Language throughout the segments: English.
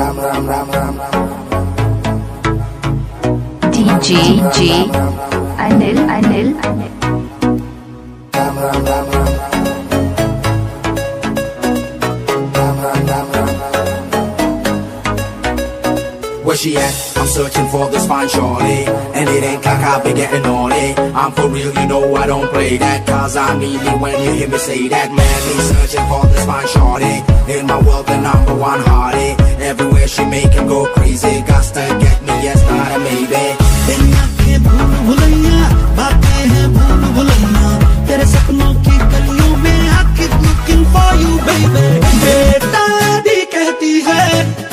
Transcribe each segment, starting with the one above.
DJ Anil Where she at? I'm searching for this fine shorty, and it ain't like I've been getting naughty. I'm for real, you know I don't play that, cause I mean it when you hear me say that. Madly searching for this fine shorty, in my world the number one hottie. Everywhere she make him go crazy, got to get me, yes, not a maybe. भूल भुलैया बातें हैं भूल भुलैया तेरे सपनों की गलियों में I keep looking for you baby बेटा दी कहती है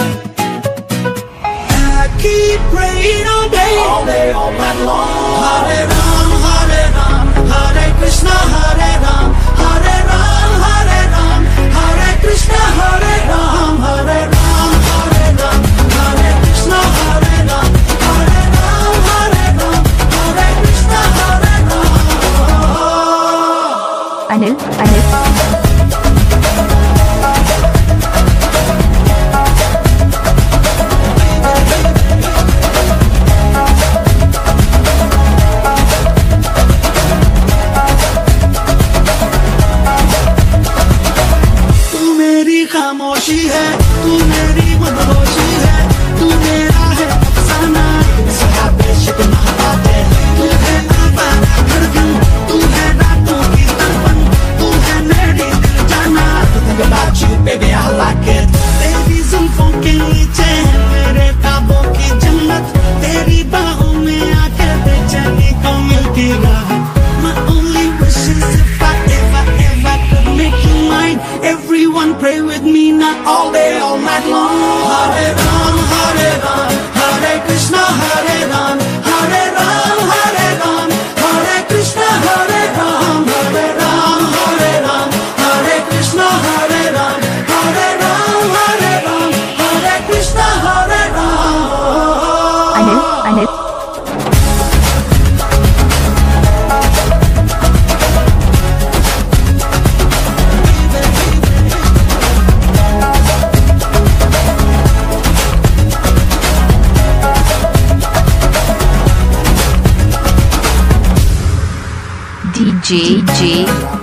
I keep praying all day all night long Hare Ram Hare Krishna Hare Ram Hare Ram Hare Krishna Hare Ram Hare Ram Hare Krishna Hare Ram Hare Ram Hare Krishna Hare Ram Anil खामोशी है तू मेरी मदहोशी है तू मेरा है अफसाना बेशक महाबाते तू है आवारा धड़कन तू है रातों की तड़पन तू है मेरी दिल जाना Think about you baby I like it तेरी जुल्फों के नीचे है मेरे ख्वाबों की जन्नत तेरी बाहों में आकर बेचैनी को मिलती राहत My only wish is if I ever could make you mine Everyone pray with me not all day, all night long Hare Ram, Hare Krishna, Hare Ram Hare Ram, Hare Krishna, Hare Ram Hare Ram, Hare Krishna, Hare Ram Hare Ram, Hare Krishna, Hare Ram Anil DJ